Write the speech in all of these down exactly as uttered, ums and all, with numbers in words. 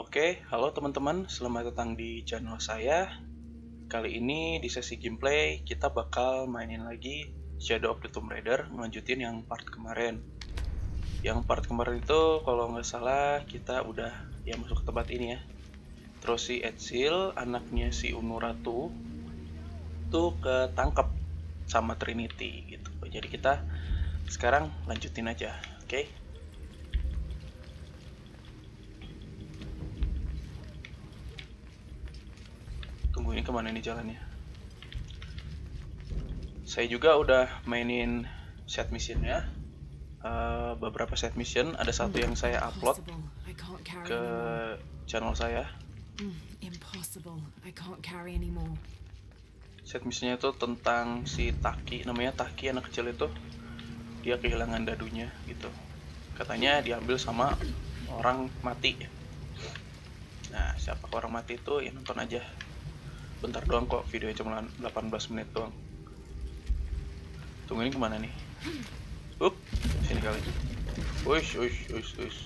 Oke, halo teman-teman, selamat datang di channel saya. Kali ini di sesi gameplay kita bakal mainin lagi Shadow of the Tomb Raider, ngelanjutin yang part kemarin. Yang part kemarin itu kalau nggak salah kita udah ya masuk ke tempat ini ya. Terus si Ezil, anaknya si Unu Ratu, tuh ketangkep sama Trinity gitu. Jadi kita sekarang lanjutin aja, oke? Tunggu, ini kemana nih jalannya? Saya juga udah mainin set mission ya. Uh, beberapa set mission, ada satu yang saya upload ke channel saya. Set missionnya itu tentang si Taki, namanya Taki, anak kecil itu. Dia kehilangan dadunya gitu. Katanya diambil sama orang mati. Nah, siapa orang mati itu ya nonton aja. Bentar doang kok, videonya cuma delapan belas menit doang. Tunggu, ini kemana nih? Up, sini kali. Wush, wush, wush, wush.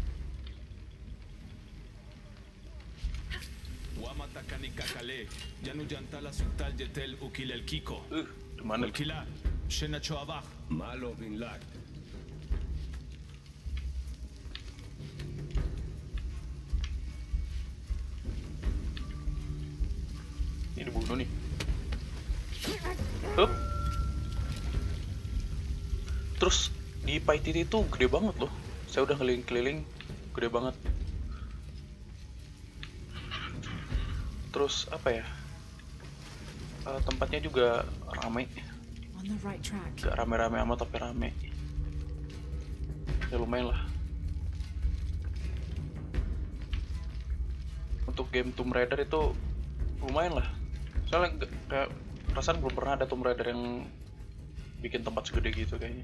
Uh, dimana? Ini dibunuh nih. Up. Terus di Paititi itu gede banget loh. Saya udah keliling-keliling, gede banget. Terus apa ya? Uh, tempatnya juga rame. Gak rame-rame amat tapi rame. Ya lumayan lah. Untuk game Tomb Raider itu lumayan lah. Soalnya kayak perasaan belum pernah ada Tomb Raider yang bikin tempat segede gitu kayaknya.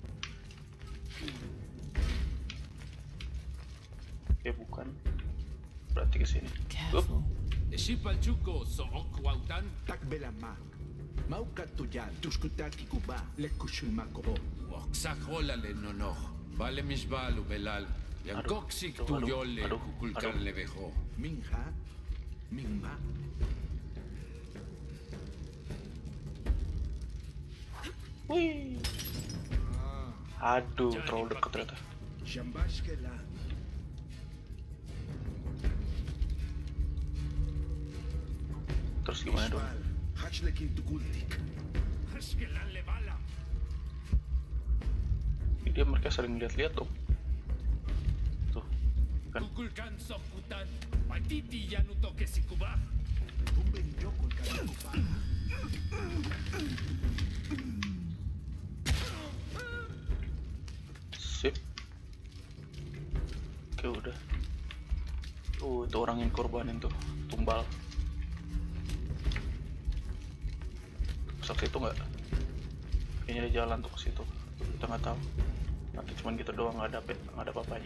Ya bukan, berarti kesini. Up. Wih. Aduh, terlalu dekat ternyata. Terus gimana dong? Dia mereka sering lihat-lihat dong. Tuh, kan? Sip. Oke, udah. Tuh, itu orang yang korbanin tuh, tumbal. Saksi itu nggak? Kayaknya ada jalan tuh ke situ. Kita nggak tahu. Nanti cuman gitu doang, nggak ada nggak ada apa-apanya.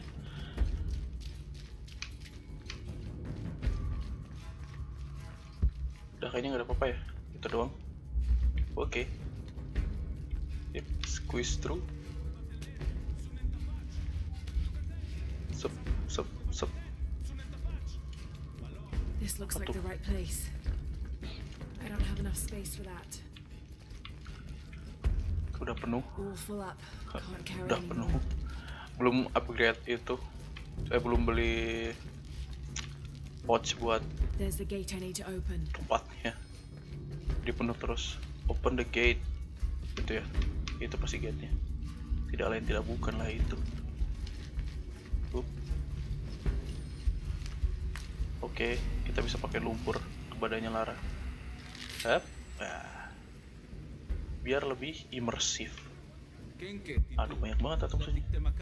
Udah kayaknya nggak ada apa-apa ya. Itu doang. Oke. Okay. Yep, squeeze through. Sup, sup, sup. This looks like the right place. I don't have enough space for that. Udah penuh. Udah Udah penuh. Belum upgrade itu. Saya belum beli pouch buat tempatnya. Dia penuh terus. Open the gate. Itu ya. Itu pasti gate-nya. Tidak lain tidak bukan lah itu. Uh. Oke, okay, kita bisa pakai lumpur ke badannya Lara. Hup. Nah. Biar lebih imersif. Aduh, banyak banget atau sini.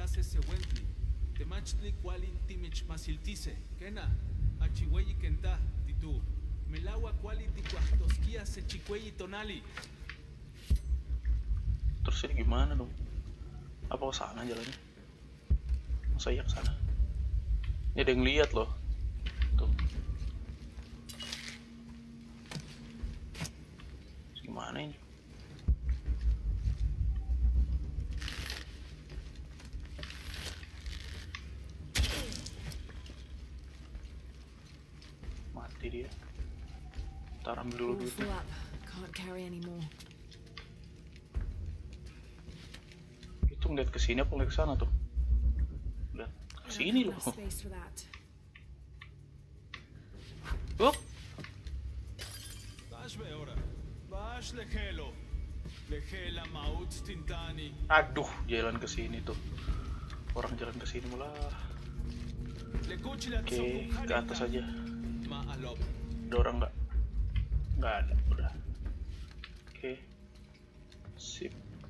Terus ini gimana dong? Apa ke sana jalannya? Masa iya ke sana? Ini ada yang lihat loh. Tuh. Gimana ini? dia. Ntar ambil dulu All duitnya. full up. Can't carry anymore. Itu ngeliat kesini apa ngeliat kesana tuh? Lihat I don't kesini have loh. enough space for that. Up. Aduh, jalan ke sini tuh. Orang jalan ke sini mula. Oke, ke atas aja. Ada orang nggak? Nggak ada, udah. Oke, sip.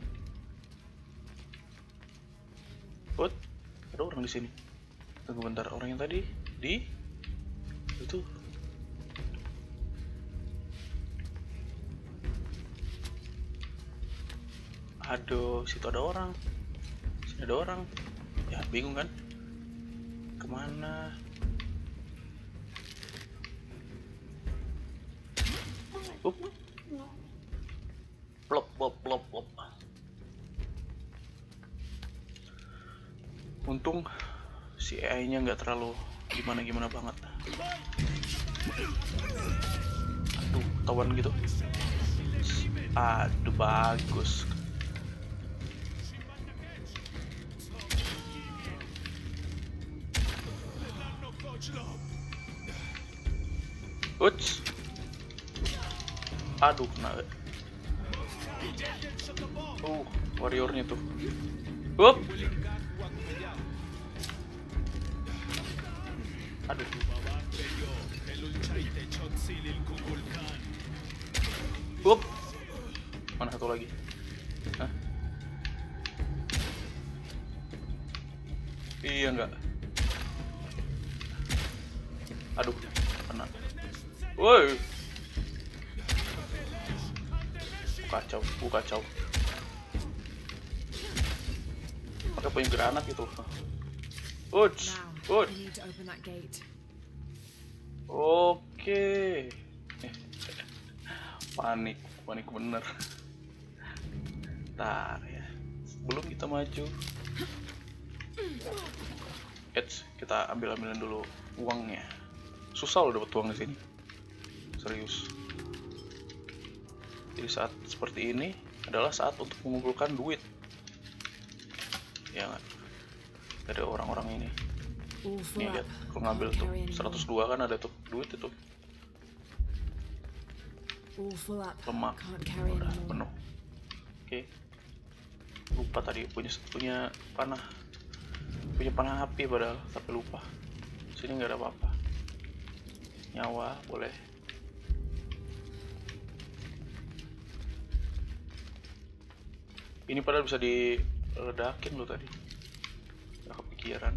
Put, ada orang di sini. Tunggu bentar, orang yang tadi di itu. Aduh, situ ada orang. Sini ada orang. Ya, bingung kan? Kemana? Up. Plop, plop, plop, plop. Untung si A I-nya nggak terlalu gimana-gimana banget. Aduh, tawan gitu. Aduh, bagus. Uts. Aduh, kena. Uh, warriornya tuh. Up. Aduh. Up. Mana satu lagi? Hah? Iya enggak. Aduh, kena. Woi. Kacau, uh, kacau. Pakai punya granat gitu. Uts, Now, uts. I need to open that gate. Oke. Panik, panik bener. Ntar ya. Sebelum kita maju. Eits, kita ambil-ambilan dulu uangnya. Susah loh dapat uang di sini. Serius. Jadi saat seperti ini adalah saat untuk mengumpulkan duit. Ya nggak? Dari orang-orang ini. All full Nih up. lihat, kalau ngambil Can't tuh carry anymore. seratus dua kan ada tuh duit itu. All full up. Lemak. Can't carry Udah anymore. penuh. Oke. Lupa tadi punya punya panah. Punya panah api padahal, tapi lupa. Sini nggak ada apa-apa. Nyawa boleh. Ini padahal bisa diledakin loh tadi. Gak kepikiran.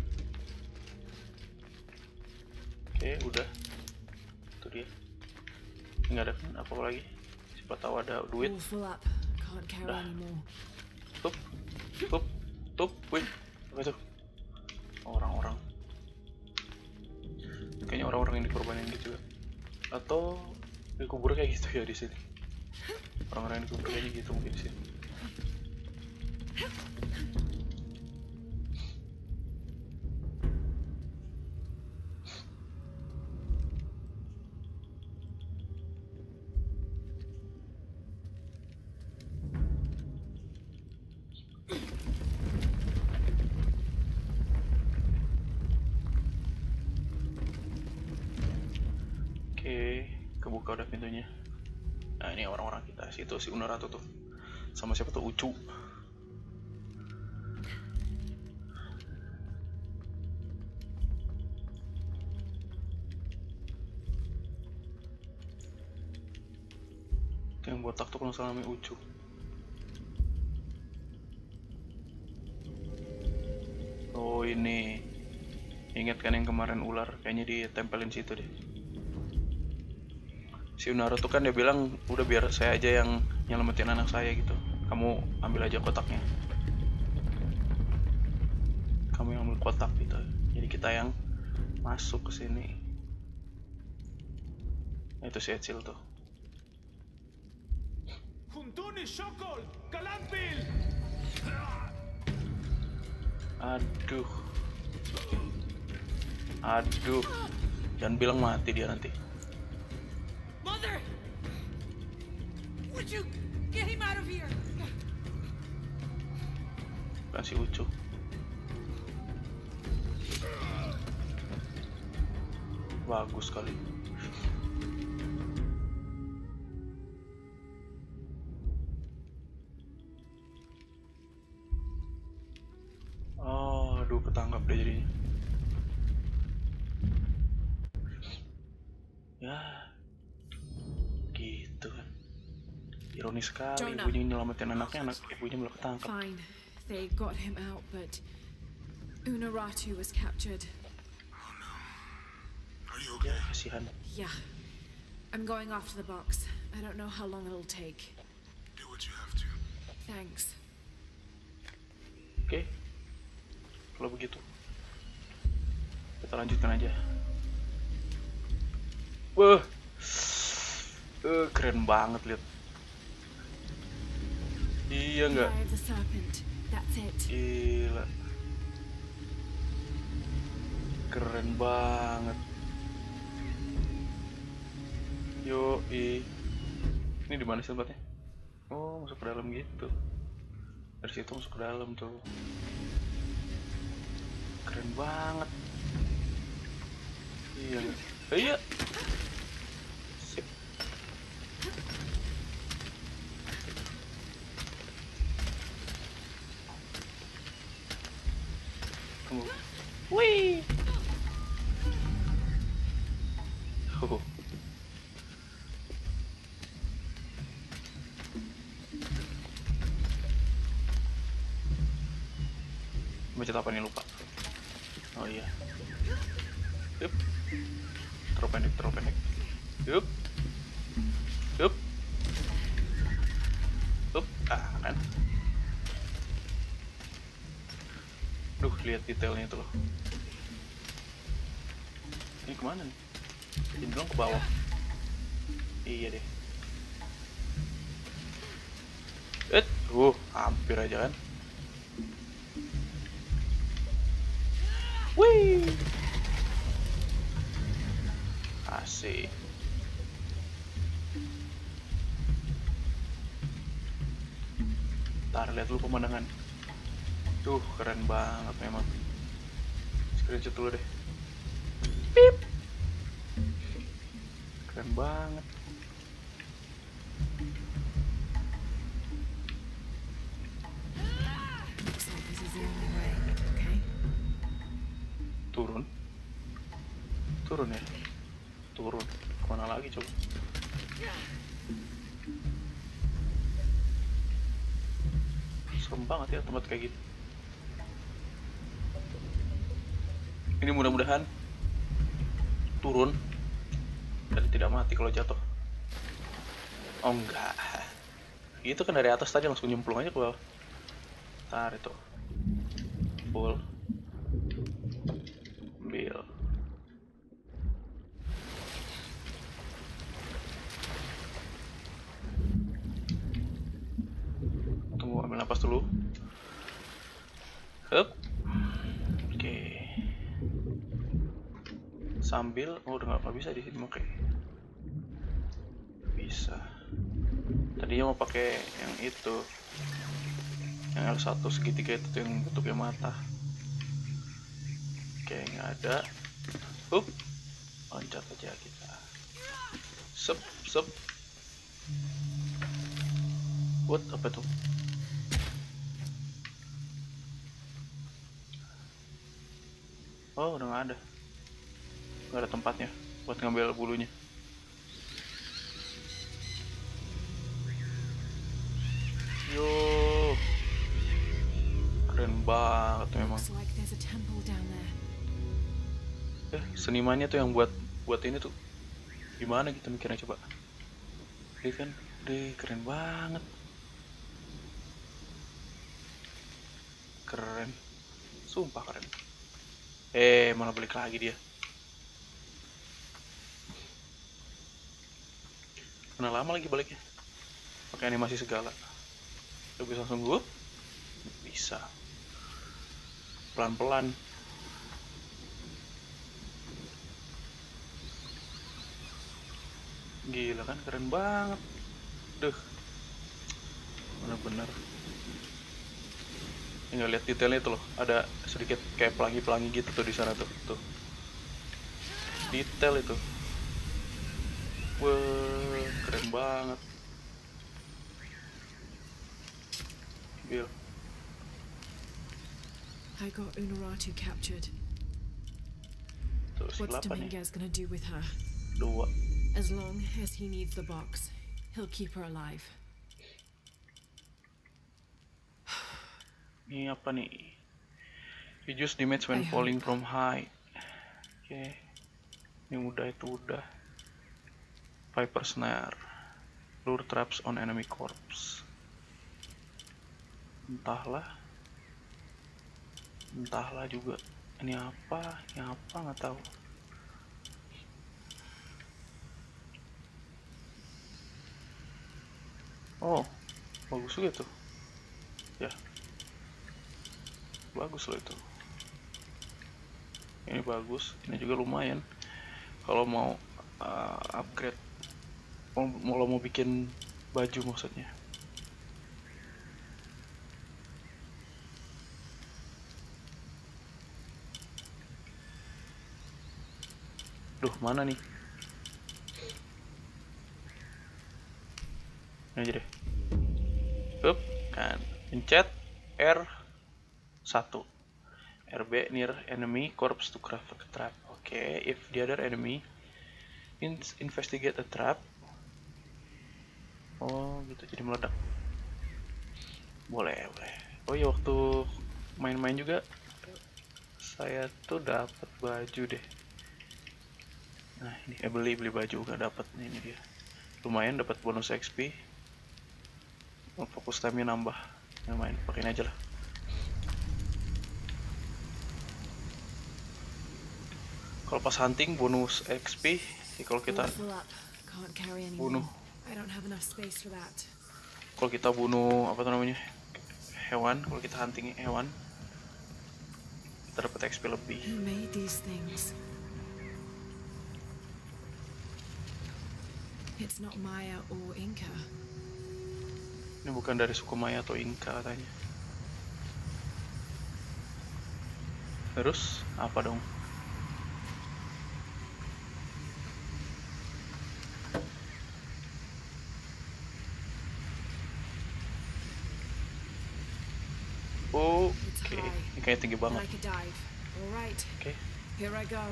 Oke, udah. Itu dia. Nggak ada kan apa lagi? Siapa tahu ada duit. All full up. Can't carry Dah. anymore. Tup, tup, tup, wih, apa itu? Orang-orang. Kayaknya orang-orang yang dikorbanin gitu ya. Atau dikubur kayak gitu ya di sini. Orang-orang yang dikubur kayak gitu mungkin di sini. Oke, kebuka udah pintunya. Nah ini orang-orang kita, situ si Unaratu tuh, sama siapa tuh Ucu. Itu yang botak tuh kalau nggak salah namanya Ucu. Oh ini, ingat kan yang kemarin ular, kayaknya ditempelin situ deh. Si Unaro tuh kan dia bilang udah biar saya aja yang nyelamatin anak saya gitu, kamu ambil aja kotaknya, kamu yang ambil kotak gitu, jadi kita yang masuk ke sini. Nah, itu si Ezil tuh. Aduh, aduh, jangan bilang mati dia nanti. Would you get him out of here? Kasih Ucup. Bagus sekali. Oh, aduh, ketangkap deh jadinya. Ya, gitu kan. Ironis sekali, Jonah. ibunya nyelamatin anaknya, anak ibunya malah ketangkap. Fine. They got him out, but Unuratu was captured. Are you Ya, okay? kasihan. Yeah. I'm going after the box. I don't know how long it'll take. Do what you have to. Thanks. Oke, kalau begitu kita lanjutkan aja. Wah, uh, keren banget lihat. Iya nggak? Eye of the serpent. That's it. Gila, keren banget. Yo, i, ini di mana sih tempatnya? Oh, masuk ke dalam gitu. Dari situ masuk ke dalam tuh. Keren banget. Iya nggak? Iya. Sip. Tunggu. Wih. Oh. Baca apa nih, lupa. Oh iya. Yup. Terlalu pendek, terlalu pendek. Yup. Yup. Yup. Ah, kan. Duh, lihat detailnya itu loh. Ini kemana nih? Cenderung ke bawah. Iya deh. Eh, uh, hampir aja kan. Wih, asik. Ntar lihat dulu pemandangan. Duh, keren banget memang. Screenshot dulu deh. Pip. Keren banget. Looks like this is the only way. Okay. Turun. Turun ya. Turun. Kemana lagi coba? Serem banget ya tempat kayak gitu. Ini mudah-mudahan turun dan tidak mati kalau jatuh. Oh enggak. Itu kan dari atas tadi langsung nyemplung aja ke bawah. Tar itu. Full. Ambil. Tunggu, ambil napas dulu. Hup. Oke. Sambil, oh udah nggak bisa di sini oke. Bisa. Tadinya mau pakai yang itu, yang L satu segitiga itu tuh yang bentuknya mata. Oke, nggak ada. Hup. Loncat aja kita. Sep, sep. What? Apa tuh? Oh, udah nggak ada. Nggak ada tempatnya buat ngambil bulunya. Yo, keren banget memang. Looks like there's a temple down there. Eh, senimannya tuh yang buat buat ini tuh gimana gitu mikirnya coba. Dia kan, deh keren banget. Keren, sumpah keren. Eh, malah balik lagi dia. Mana lama lagi baliknya? Pakai animasi segala. Udah bisa langsung gue? Bisa. Pelan-pelan. Gila kan, keren banget. Duh, bener-bener. Nggak lihat detailnya itu loh, ada sedikit kayak pelangi-pelangi gitu tuh di sana tuh, tuh. Detail itu. Wah, keren banget. Bill. I got Unuratu captured. Tuh, What's apa nih? Dominguez gonna do with her? Dua. As long as he needs the box, he'll keep her alive. Ini apa nih? Reduce damage when I falling hope. from height. Oke. Okay. Ini udah, itu udah. Viper snare. Lure traps on enemy corpse. Entahlah. Entahlah juga. Ini apa? Ini apa nggak tahu. Oh, bagus juga tuh. Ya. Bagus loh itu. Ini bagus, ini juga lumayan. Kalau mau uh, upgrade, kalau mau bikin baju maksudnya. Duh, mana nih? Ini aja deh. Up, kan. Pencet R satu. R B near enemy corpse to craft a trap. Oke, okay. If the other enemy in investigate a trap. Oh, gitu, jadi meledak. Boleh, boleh. Oh iya, waktu main-main juga saya tuh dapat baju deh. Nah, ini eh, beli beli baju nggak dapat. Ini dia. Lumayan dapat bonus X P. Fokus time-nya nambah. Lumayan, pakein aja lah. Kalau pas hunting bonus X P, ya kalau kita bunuh, kalau kita bunuh apa tuh namanya hewan, kalau kita hunting hewan, kita dapat X P lebih. It's not Maya or Inca. Ini bukan dari suku Maya atau Inca katanya. Terus apa dong? Oke, okay. Ini kayak tinggi banget. Like Oke. Okay. Here I go.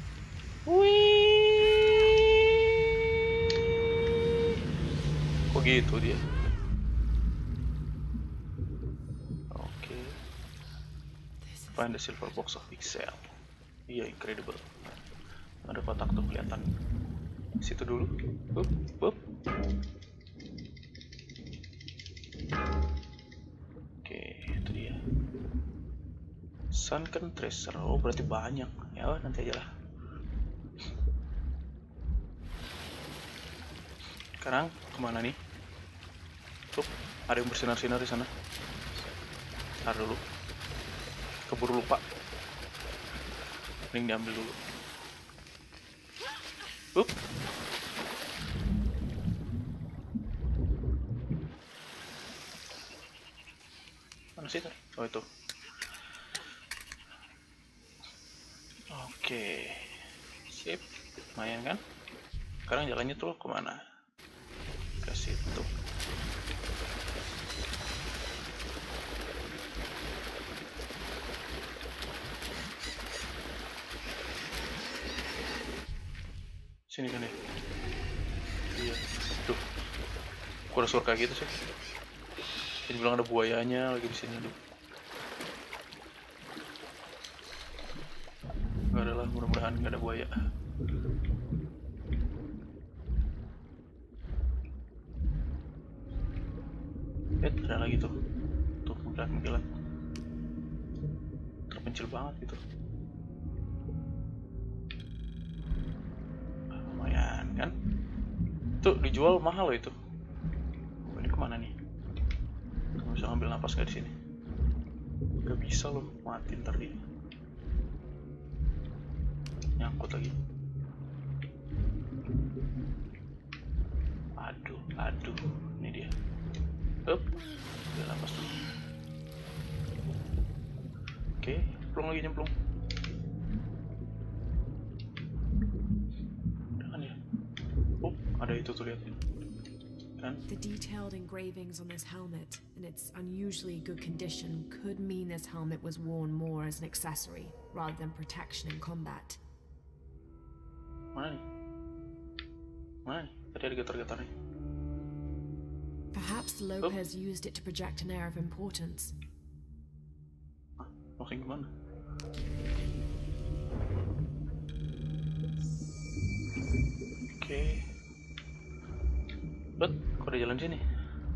Wih. Kok gitu dia? Oke. Okay. Find the silver box of pixel. Iya, incredible. Ada kotak tuh kelihatan. Situ dulu. Up, up. Sunken Tracer, oh berarti banyak. Ya nanti aja lah. Sekarang kemana nih? Tuh, ada yang bersinar-sinar di sana. Ntar dulu. Keburu lupa. Mending diambil dulu. Up. Mana sih tadi? Oh itu. Oke, sip, lumayan kan? Sekarang jalannya tuh kemana? Ke situ. Sini kan ya? Iya. Tuh, aku udah suara kayak gitu sih. Jadi bilang ada buayanya lagi di sini tuh. Gak ada lah, mudah-mudahan gak ada buaya. Eh, ada lagi tuh. Tuh, mengkilat-mengkilat. Terpencil banget gitu. Lumayan kan? Tuh, dijual mahal loh itu. Oh, ini kemana nih? Gak bisa ngambil napas gak di sini? Gak bisa loh, mati ntar dia. Nyangkut lagi. Aduh, aduh, ini dia. Up. Nyemplung lagi, nyemplung. Jangan ya. Oh, ada itu tuh, lihat. Kan? The detailed engravings on this helmet in its unusually good condition could mean this helmet was worn more as an accessory rather than protection in combat. Mana nih? Mana nih? Tadi ada getar-getar nih. Perhaps Lopez used it to project an air of importance. Hah? Maksudnya gimana? Oke. Okay. Bet, kok ada jalan sini?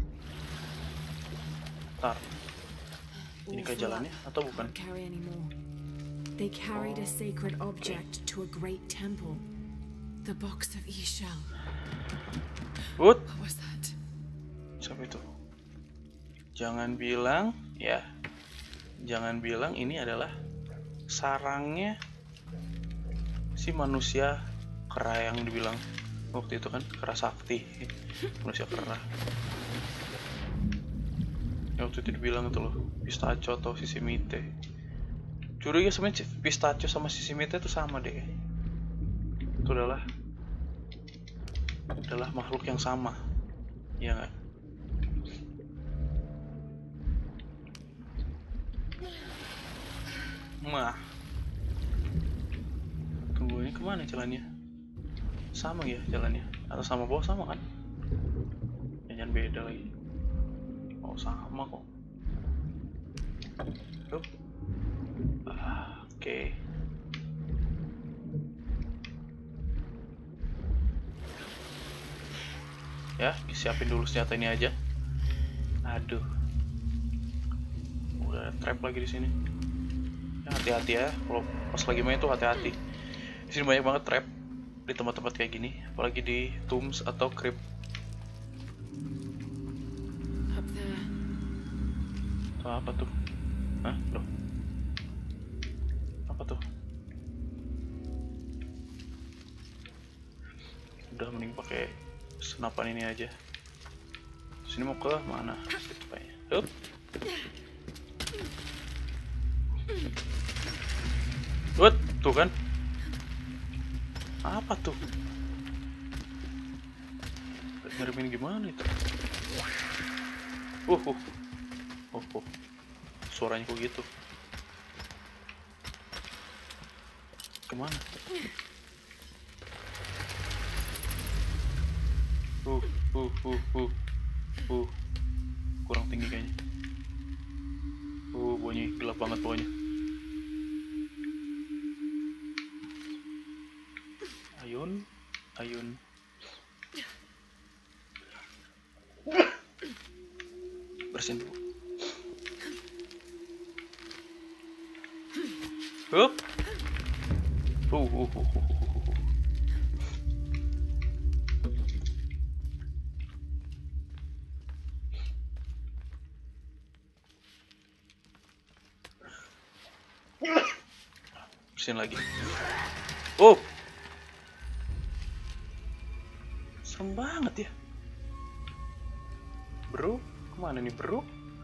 Ntar. Ini kayak jalannya atau bukan? Carry anymore. They carried a sacred object to a great temple. The box of Ishal. What? What was that? Siapa itu? Jangan bilang, ya. Jangan bilang ini adalah sarangnya si manusia kera yang dibilang waktu itu kan, kera sakti. Manusia kera. Yang waktu itu dibilang itu loh, pistachio atau sisimite. Curiga sebenarnya pistachio sama sisimite itu sama deh. Itu adalah adalah makhluk yang sama, ya nggak? Mah, tunggu, ini kemana jalannya? Sama ya jalannya? Atau sama bawah sama kan? Jangan beda lagi. Oh sama kok. Yup. Ah, oke. Okay. Ya, siapin dulu senjata ini aja. Aduh, udah ada trap lagi di sini. Ya, hati-hati ya, kalau pas lagi main tuh hati-hati. Di sini banyak banget trap di tempat-tempat kayak gini, apalagi di tombs atau crypt. Up there. Tuh apa tuh? Hah, loh? Apa tuh? Udah mending pakai senapan ini aja. Sini mau ke mana? Hup. What? Tuh kan? Apa tuh? Ngeremin gimana itu? Uh, uh. Oh, oh. Suaranya kok gitu? Kemana? Uh, uh, uh, uh, uh, kurang tinggi kayaknya. Uh, bunyi gelap banget pokoknya. Ayun, ayun. Bersihin dulu. Hup. Uh, uh, uh, uh, uh. Bersihin lagi. Oh, serem banget ya, bro. Kemana nih bro?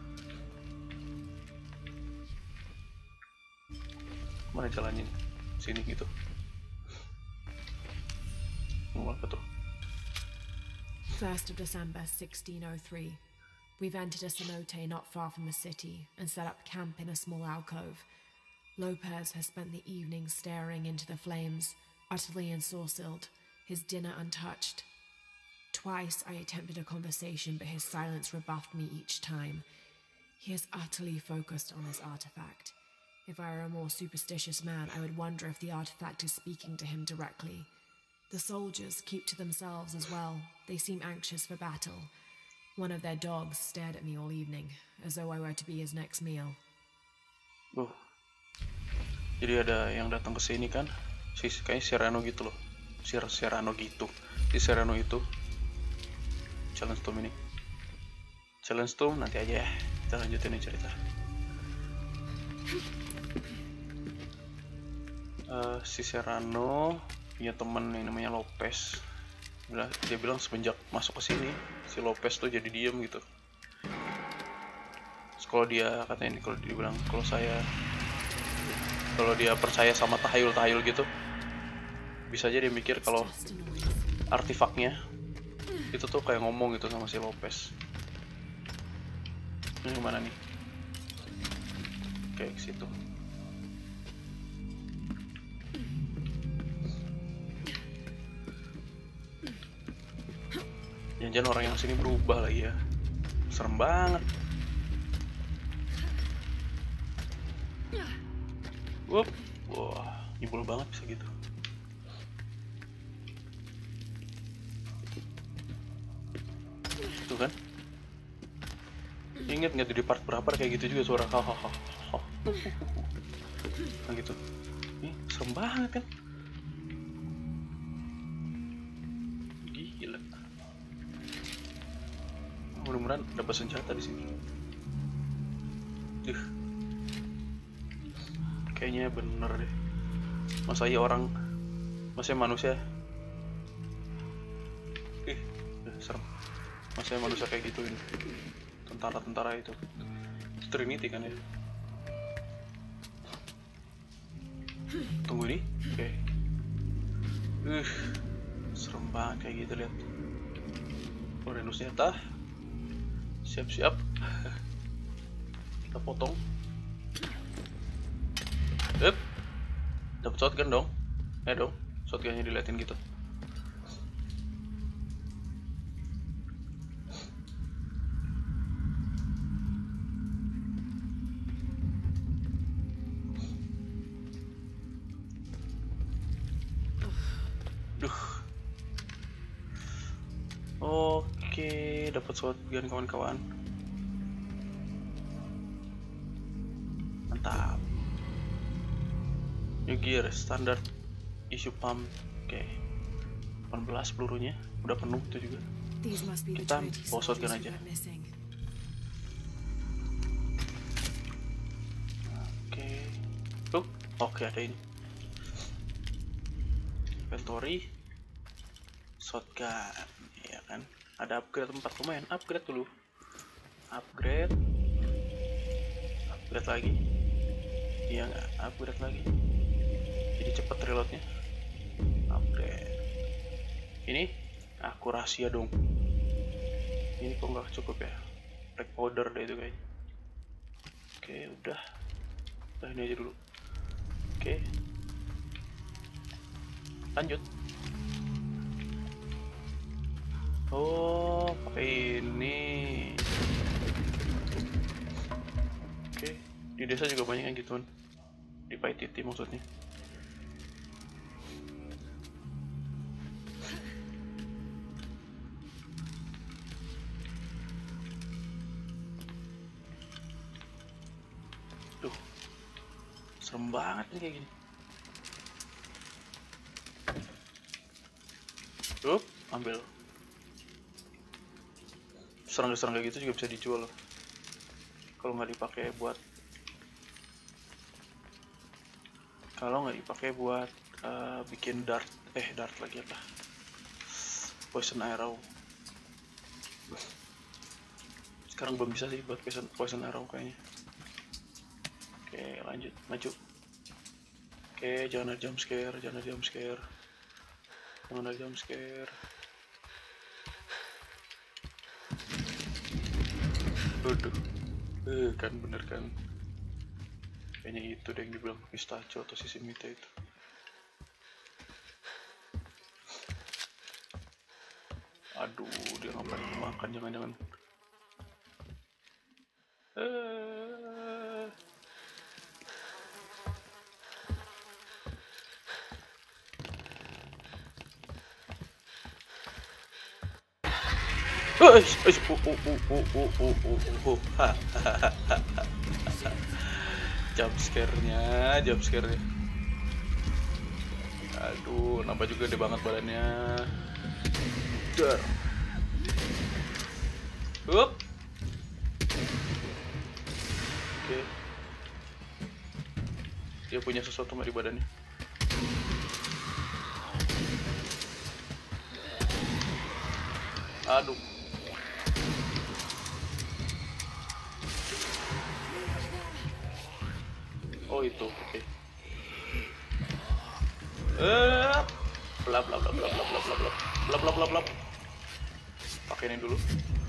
Mana jalannya? Sini gitu. Mau apa tuh? first of December sixteen oh three. We've entered a cenote not far from the city and set up camp in a small alcove. Lopez has spent the evening staring into the flames, utterly ensorcelled, his dinner untouched. Twice I attempted a conversation, but his silence rebuffed me each time. He is utterly focused on his artifact. If I were a more superstitious man, I would wonder if the artifact is speaking to him directly. The soldiers keep to themselves as well. They seem anxious for battle. One of their dogs stared at me all evening, as though I were to be his next meal. Oh. Jadi ada yang datang ke sini kan? Si kayak Serrano gitu loh. Si Serrano gitu. Si Serrano itu. Challenge Tomb ini. Challenge Tomb nanti aja ya. Kita lanjutin cerita. Uh, si Serrano punya temen yang namanya Lopez. Dia bilang semenjak masuk ke sini si Lopez tuh jadi diem gitu. Terus kalau dia katanya kalau dia bilang kalau saya Kalau dia percaya sama tahayul-tahayul gitu, bisa aja dia mikir kalau artefaknya itu tuh kayak ngomong gitu sama si Lopez. Ini mana nih? Kayak ke situ. Jangan-jangan orang yang sini berubah lagi ya. Serem banget. Wup. Wah, nyebul banget bisa gitu. Tuh kan? Ingat nggak di part berapa kayak gitu juga suara hahaha. Nah gitu. Ih, serem banget kan? Gila. Mudah-mudahan dapat senjata di sini. Duh. Kayaknya bener deh. Masa iya orang, masa manusia? Ih, serem. Masa manusia kayak gituin tentara-tentara itu. Itu Trinity kan ya? Tunggu nih. Oke. Okay. Uh, serem banget kayak gitu lihat. Uranus nyata. Siap-siap. Kita potong. Up. Dapat shotgun dong. Eh dong, shotgunnya diliatin gitu. Duh. Oke, dapat shotgun kawan-kawan. Mantap. New gear standard issue pump. Oke. Okay. delapan belas pelurunya udah penuh itu juga. Kita bawa shotgun aja. Oke. Okay. Tuh, oke okay, ada ini. Inventory shotgun, ya kan? Ada upgrade empat lumayan. Upgrade dulu. Upgrade. Upgrade lagi. Iya nggak? Upgrade lagi. Jadi cepet reloadnya. Upgrade. Ini akurasi ya dong. Ini kok nggak cukup ya? Break powder deh itu kayaknya. Oke udah. Udah ini aja dulu. Oke. Lanjut. Oh pakai ini. Oke. Di desa juga banyak yang gituan. Di Paititi maksudnya. Serem banget nih kayak gini. Up, ambil. Serangga-serangga gitu juga bisa dijual loh. Kalau nggak dipakai buat, kalau nggak dipakai buat uh, bikin dart, eh dart lagi apa? Poison arrow. Sekarang belum bisa sih buat poison, poison arrow kayaknya. Oke, lanjut, maju. Oke, jangan ada jump scare, jangan ada jump scare. Jangan ada jump scare. Waduh. Eh, kan bener kan. Kayaknya itu deh yang dibilang pistachio atau sisimite itu. Aduh, dia ngapain makan, jangan-jangan. Eh. Oh, oh, oh, oh, oh, oh, oh, oh, jump scare-nya, jump scare-nya. Aduh, nambah juga deh banget badannya. Dar. Up. Oke. Dia punya sesuatu di badannya. Aduh. Oh itu, oke. Okay. Eh, bla bla bla bla bla bla bla bla bla bla bla bla. Pakai ini dulu.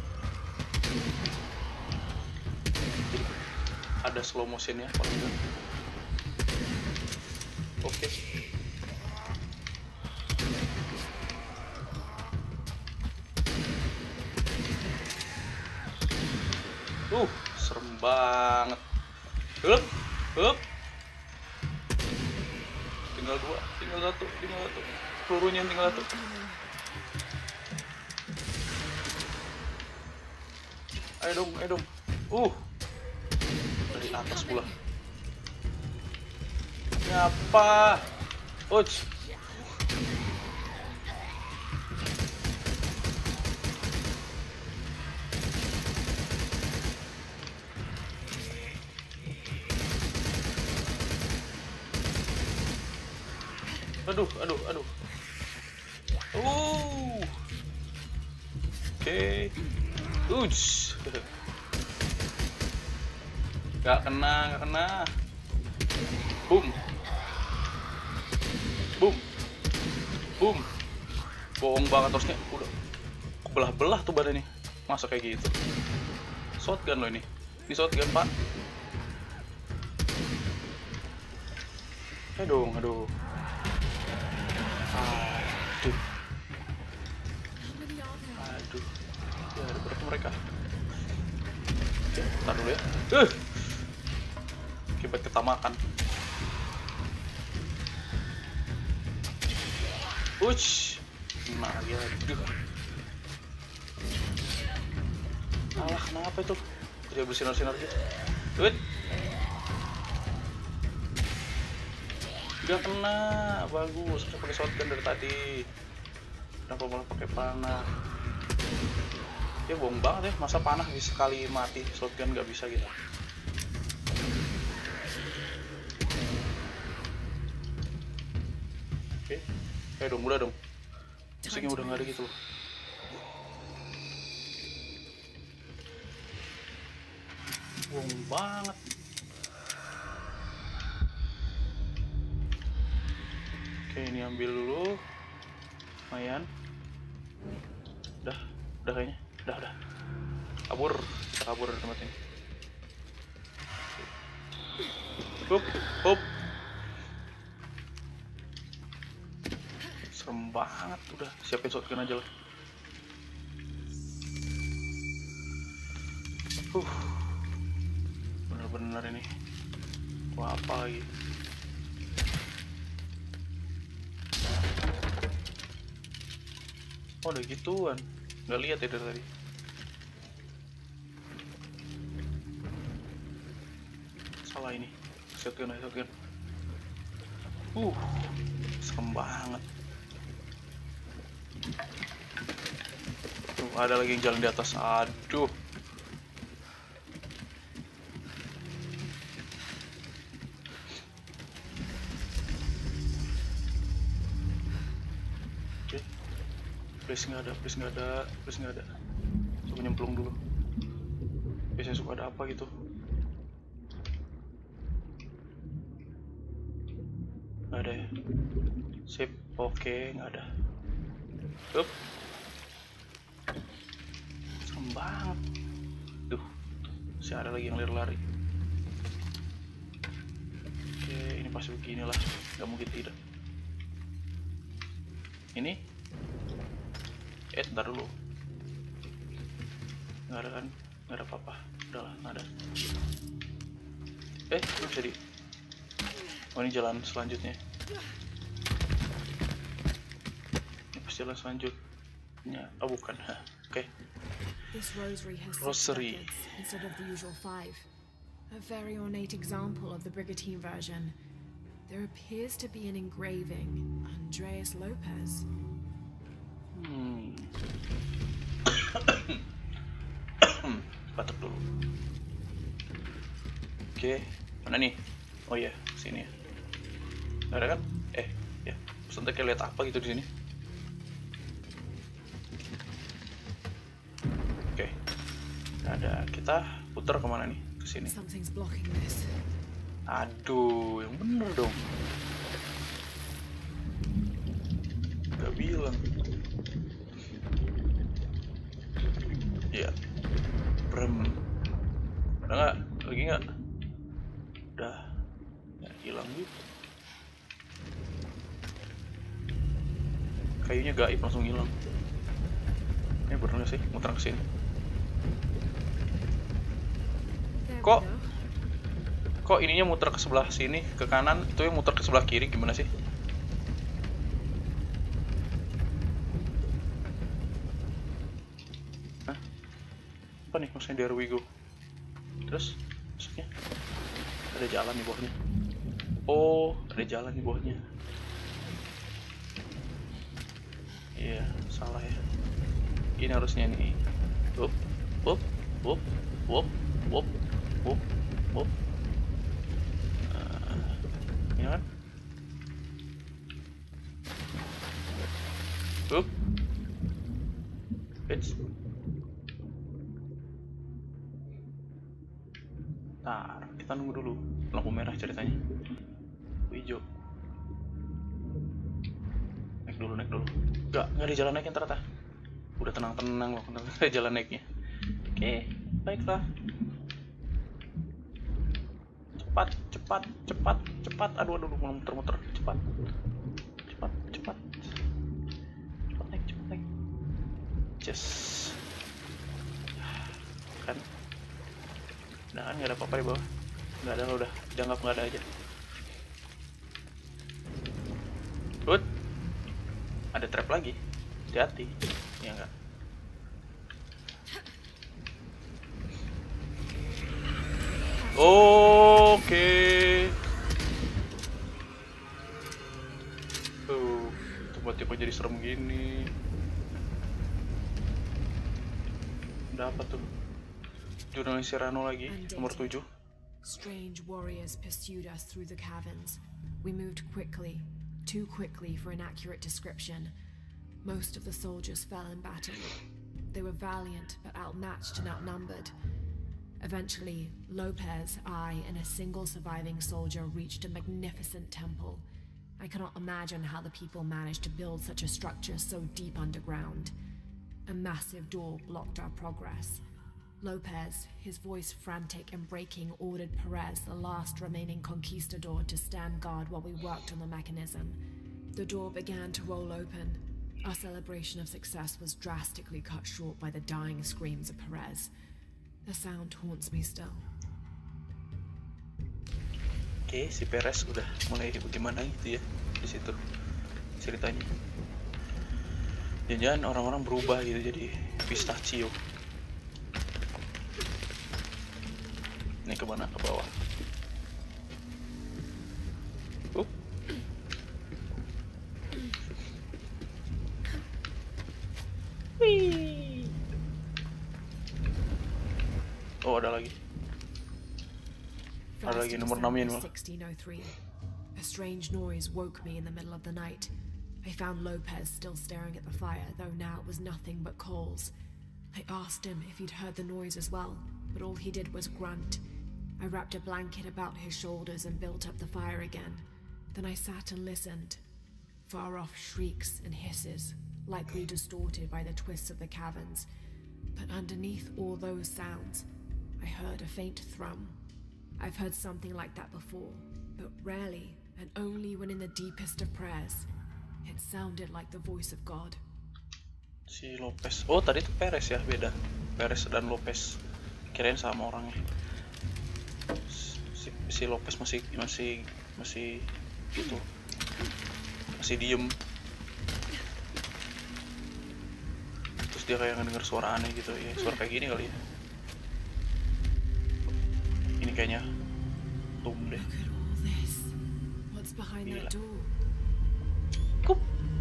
Ada slow motionnya kalau gitu. Oke. Uh, serem banget. Hup, hup. Tinggal dua, tinggal satu, tinggal satu. Pelurunya tinggal satu. Ayo dong, ayo dong. Uh, dari atas pula. Ngapa? Uch. Aduh, aduh, aduh. Uh. Oke. Uch. Gak kena, gak kena. Boom. Boom. Boom. Bohong banget terusnya. Udah belah-belah tuh badannya. Masa kayak gitu. Shotgun loh ini. Ini shotgun, Pak. Eh dong, aduh. Aduh. Aduh. Ya, ada berapa mereka? Oke, bentar dulu ya. Uh. Akibat kita makan. Uch. Nah, ya, aduh. Alah, kenapa itu? Dia bersinar-sinar gitu. Wait. Gak kena, bagus. Saya pakai shotgun dari tadi. Kenapa malah pakai panah? Ya bohong banget ya, masa panah bisa sekali mati, shotgun gak bisa gitu. Oke, eh dong, udah dong. Musiknya udah gak ada gitu loh. Bohong banget. Oke, ini ambil dulu. Lumayan. Udah, udah kayaknya. Udah, udah. Kabur, kita kabur dari tempat ini. Hup, hup. Serem banget, udah siapin shotgun aja lah. Uh, bener-bener ini. Wah, apa lagi? Oh, udah gituan. Nggak lihat ya dari tadi. Salah ini. Shotgun, shotgun. Uh, serem banget. Tuh, ada lagi yang jalan di atas. Aduh. Oke. Please nggak ada, please nggak ada, please nggak ada. Coba nyemplung dulu. Biasanya suka ada apa gitu. Nggak ada ya. Sip, oke, nggak ada. Up. Serem banget. Duh, masih ada lagi yang lari-lari. Oke, ini pasti beginilah, nggak mungkin tidak. Ini? Eh, ntar dulu. Nggak ada kan? Nggak ada apa-apa. Udahlah, nggak ada. Eh, belum bisa di... Oh, ini jalan selanjutnya. Ini pasti jalan selanjutnya. Oh, bukan. Oke. Okay. This rosary has Rosary. six records instead of the usual five. A very ornate example of the Brigantine version. There appears to be an engraving. Andreas Lopez. Hmm. Batuk dulu. Oke, mana nih? Oh iya, sini ya. Nggak ada kan? Eh, ya. Sebentar kayak lihat apa gitu di sini. Oke. Nggak ada. Kita putar kemana nih? Ke sini. Something's blocking this. Aduh, yang bener dong. kayunya gaib langsung hilang. Ini bener nggak sih muter ke sini? Kok kok ininya muter ke sebelah sini, ke kanan, itu yang muter ke sebelah kiri gimana sih? Hah? Apa nih maksudnya there we go? Terus maksudnya ada jalan di bawahnya. Oh, ada jalan di bawahnya. Iya, salah ya. Ini harusnya nih. Up, up, up, up, up, up, up. Uh, ini kan? Up. It's. Ntar, kita nunggu dulu. Lampu merah ceritanya. Hijau. Naik dulu, naik dulu. Gak, gak ada jalan naiknya ternyata. Udah tenang-tenang loh, ada jalan naiknya. Oke, baiklah. Cepat, cepat, cepat, cepat. Aduh, aduh, mau muter-muter. Cepat, cepat, cepat. Cepat naik, cepat naik. Just. Kan. Udah kan, gak ada apa-apa di bawah. Gak ada, udah. Dianggap gak ada aja. Good. Ada trap lagi. Hati-hati. Ya enggak. Oke. Tuh, tiba-tiba jadi serem gini. Udah apa tuh? Jurnalis Serrano lagi, nomor tujuh. Strange warriors pursued us through the caverns. We moved quickly, too quickly for an accurate description. Most of the soldiers fell in battle. They were valiant, but outmatched and outnumbered. Eventually, Lopez, I, and a single surviving soldier reached a magnificent temple. I cannot imagine how the people managed to build such a structure so deep underground. A massive door blocked our progress. Lopez, his voice frantic and breaking, ordered Perez, the last remaining conquistador, to stand guard while we worked on the mechanism. The door began to roll open. Our celebration of success was drastically cut short by the dying screams of Perez. The sound haunts me still. Oke, si Perez udah mulai bagaimana gitu ya di situ ceritanya. Jangan-jangan orang-orang berubah gitu jadi pistachio. Ini kemana? Ke bawah. Up. Wih. Oh, ada lagi. Ada lagi nomor enam ini. sixteen oh three. A strange noise woke me in the middle of the night. I found Lopez still staring at the fire, though now it was nothing but coals. I asked him if he'd heard the noise as well, but all he did was grunt. I wrapped a blanket about his shoulders and built up the fire again. Then I sat and listened. Far-off shrieks and hisses, likely distorted by the twists of the caverns. But underneath all those sounds, I heard a faint thrum. I've heard something like that before, but rarely, and only when in the deepest of prayers. It sounded like the voice of God. Si Lopez. Oh, tadi itu Perez ya, beda. Perez dan Lopez. Kirain sama orangnya. Si, si Lopez masih masih masih gitu. Masih diem. Terus dia kayak ngedenger suara aneh gitu ya. Suara kayak gini kali ya. Ini kayaknya tum deh. Look at all this. What's behind that door? Kup.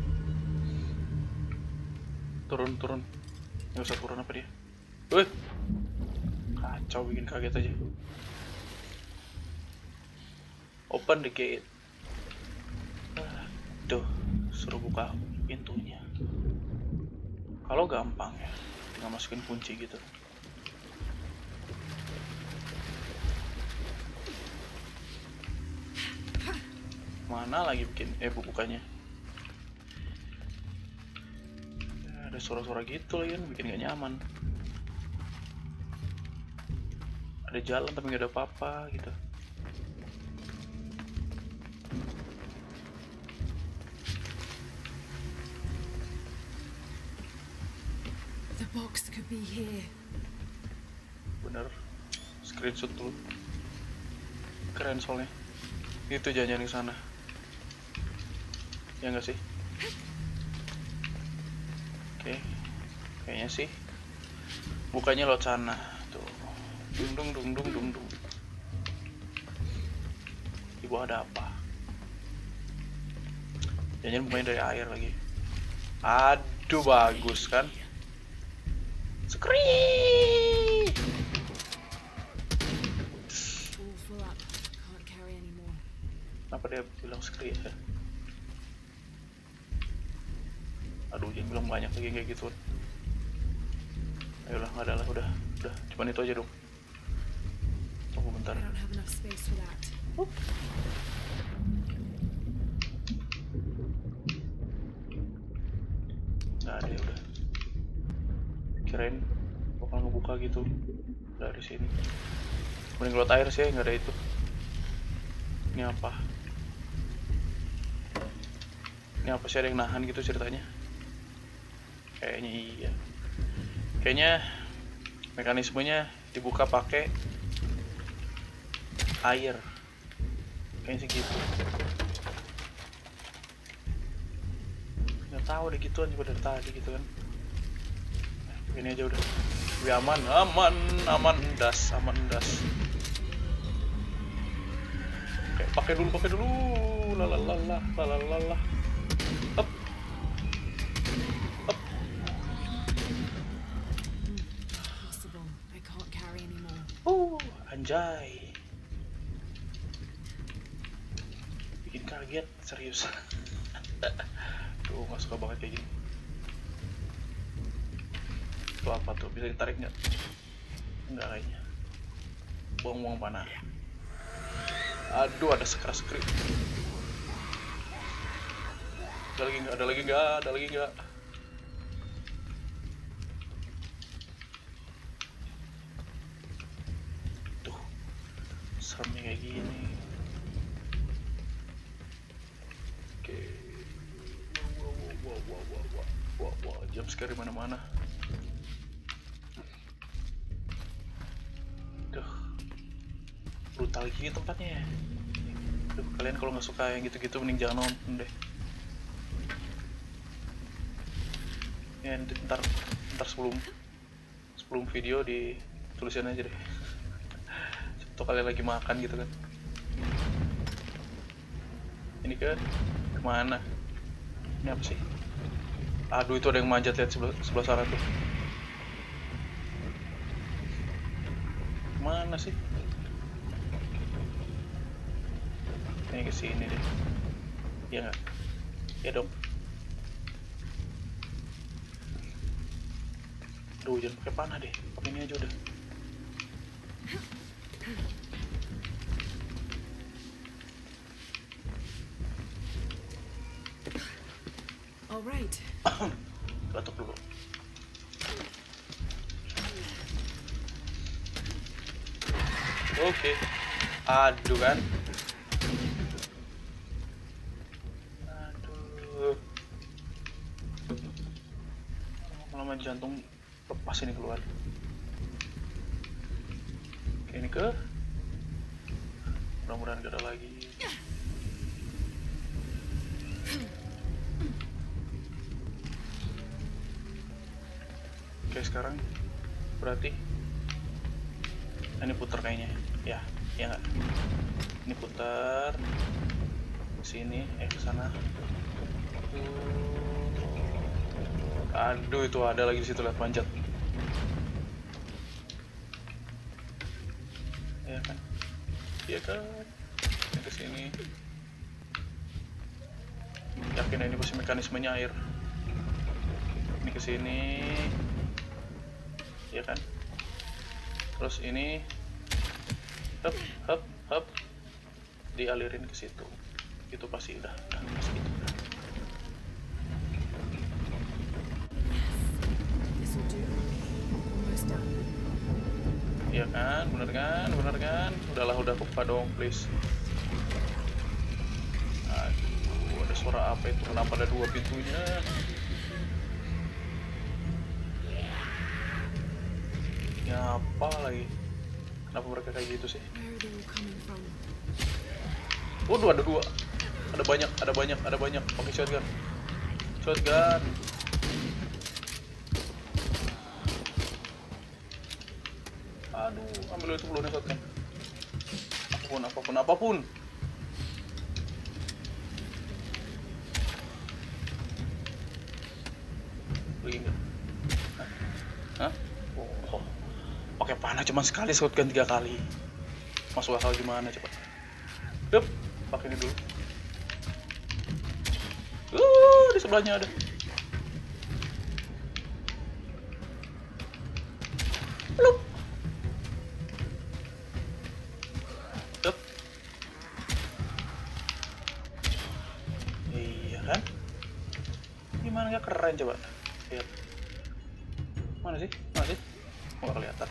Turun, turun. Nggak usah turun apa dia? Wih, kacau, bikin kaget aja. Open the gate. Tuh, suruh buka pintunya. Kalau gampang ya, tinggal masukin kunci gitu. Mana lagi bikin eh bukanya? Ada suara-suara gitu lagi kan, bikin gak nyaman. Ada jalan tapi gak ada apa-apa gitu. box could be here. Bener. Screenshot dulu. Keren soalnya. Itu jangan ke sana. Ya enggak sih? Oke. Kayaknya sih. Bukanya lewat sana. Tuh. Dung dung dung dung dung dung. Di bawah ada apa? Jangan bukanya dari air lagi. Aduh, bagus kan? Scree! Kenapa dia bilang scree ya? Aduh, jangan bilang banyak lagi kayak gitu. Ayolah, nggak ada lah, udah, udah, cuman itu aja dong. Tunggu bentar. Up. Nggak ada ya, udah. Kirain bakal ngebuka gitu dari sini. Mending keluar air sih, nggak ada itu. Ini apa? Ini apa sih, ada yang nahan gitu ceritanya? Kayaknya iya. Kayaknya mekanismenya dibuka pakai air. Kayaknya sih gitu. Nggak tahu deh gituan juga dari tadi gitu kan. Ini aja udah. Lebih aman, aman, aman das, aman das. Oke, pakai dulu, pakai dulu. Lalalala, lalalala. Up. Up. Oh, anjay. Bikin kaget, serius. Tuh, gak suka banget kayak gini. Itu apa tuh? Bisa ditarik nggak? Enggak kayaknya. Buang-buang panah. Aduh, ada sekeras skrip. Ada lagi nggak? Ada lagi nggak? Ada lagi nggak? Tuh, seremnya kayak gini. Oke. Wow, wow, wow, wow, wow, wow, wow, jump scare di mana-mana. Duh, brutal gini tempatnya. Duh, kalian kalau nggak suka yang gitu-gitu mending jangan nonton deh. Ya, ntar ntar sebelum sebelum video di tulisan aja deh. Atau kalian lagi makan gitu kan. Ini ke kemana? Ini apa sih? Aduh, itu ada yang manjat, lihat sebelah sebelah sana tuh. Mana sih? Ini ke sini deh. Ya nggak? Ya dong. Aduh, jangan pakai panah deh. Pakai ini aja udah. Alright. Batuk dulu. Oke. Okay. Aduh kan. Aduh. Lama-lama jantung lepas ini keluar. Oke, ini ke. Mudah-mudahan gak ada lagi. Oke, sekarang berarti ini putar kayaknya. Ya, ya nggak? Ini putar sini, eh ke sana. Aduh, itu ada lagi di situ, lihat panjat. Ya kan? Iya kan? Ini ke sini. Yakin ini pasti mekanismenya air. Ini ke sini. Ya kan? Terus ini hop hop hop dialirin ke situ. Itu pasti udah, udah pasti itu udah. Iya kan, bener kan, bener kan. Udahlah, udah buka dong, please. Aduh, ada suara apa itu? Kenapa ada dua pintunya? Ya apa lagi? Kenapa mereka kayak gitu sih? Where are they all coming from? Waduh, ada dua. Ada banyak, ada banyak, ada banyak. Pakai shotgun. Shotgun. Aduh, ambil itu peluru shotgun. Apapun, apapun, apapun. Lagi enggak? Hah? Oh, pakai panah cuma sekali, shotgun tiga kali. Masuk akal gimana coba? Yup, pakai ini dulu. Uh, di sebelahnya ada. Lup. Yup. Iya kan? Gimana nggak keren coba? Lihat. Mana sih? Mana sih? Nggak kelihatan.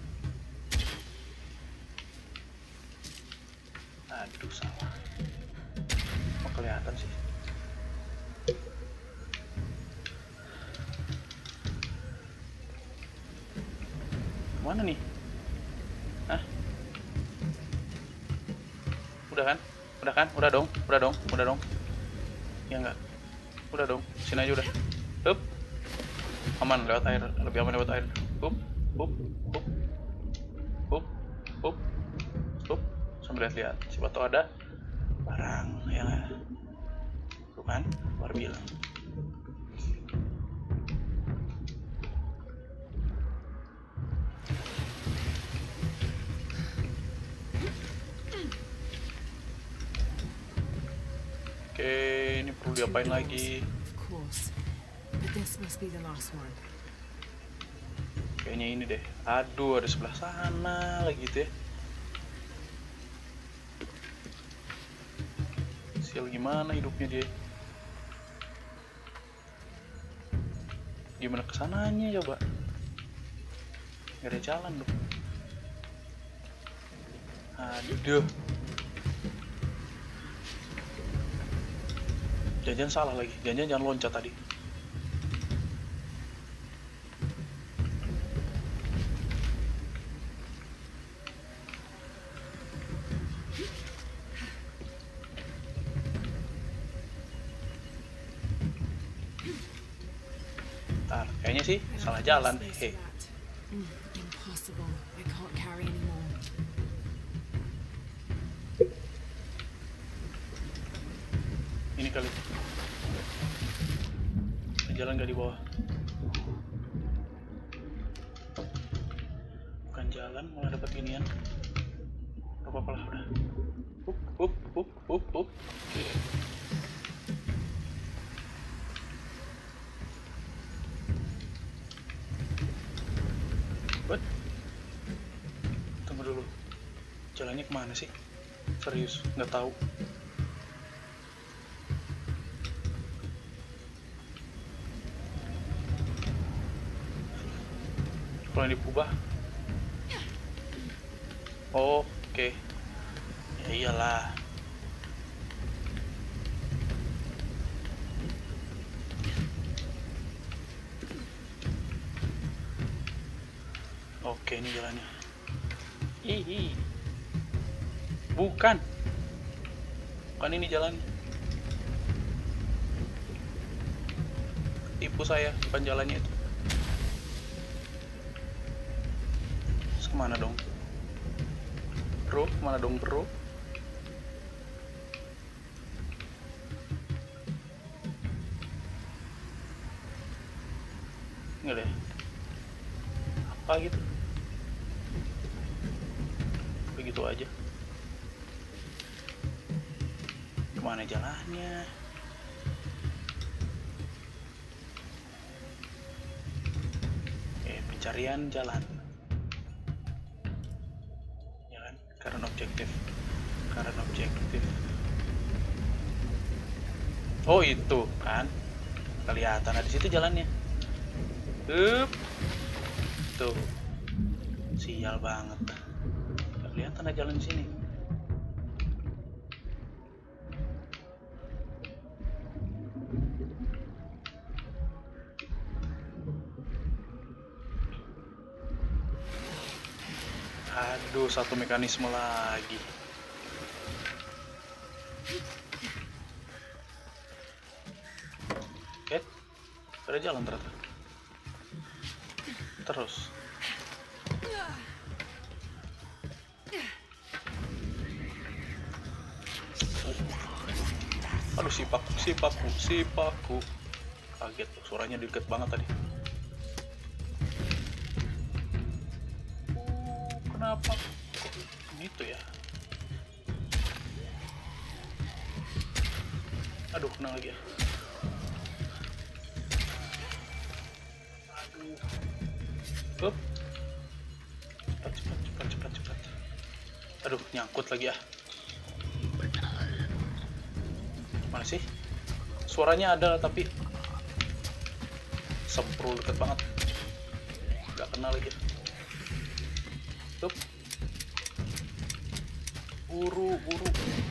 Aduh, salah. Nggak kelihatan sih. Mana nih? Hah? Udah kan? Udah kan? Udah dong? Udah dong? Udah dong? Ya enggak? Udah dong? Sini aja udah. Hup. Aman lewat air. Lebih aman lewat air. Hup. Hup. Hup. Hup. Hup. Hup. Sambil lihat-lihat. Siapa tahu ada barang yang tuh kan? Baru bilang. Oke, ini perlu diapain lagi? Of course. But this must be the last one. Kayaknya ini deh. Aduh, ada sebelah sana lagi gitu ya. Sial, gimana hidupnya dia? Gimana kesananya coba? Gak ada jalan dong. Aduh. Jangan salah lagi. Jangan jangan loncat tadi. Ntar, kayaknya sih salah jalan. Hei. Mm, impossible. I can't carry anymore. Ini kali. Jalan nggak di bawah. Bukan jalan, malah dapat ginian. Gak apa-apa lah udah. Up, up, up, up, up. Oke. What? Tunggu dulu. Jalannya kemana sih? Serius, nggak tahu. Kalau ini berubah. Oh, oke. Okay. Ya iyalah. Oke, ini jalannya. Ih, bukan. Bukan ini jalannya. Tipu saya, bukan jalannya itu. Kemana dong? Bro, kemana dong bro? Nggak deh. Apa gitu? Begitu aja. Kemana jalannya? Oke, pencarian jalan. Current objektif, current objektif. Oh itu kan, kelihatan ada di situ jalannya. Up, tuh, sial banget. Gak kelihatan ada jalan di sini. Aduh, satu mekanisme lagi. Oke, ada jalan ternyata. Terus. Aduh, si paku, si paku, si paku. Kaget tuh, suaranya deket banget tadi. Uh, kenapa? Kok gitu ya? Aduh, kena lagi ya. Aduh. Up. Cepat, cepat, cepat, cepat, cepat. Aduh, nyangkut lagi ya. Mana sih? Suaranya ada tapi semprul deket banget. Gak kena lagi. Up. Buru, buru.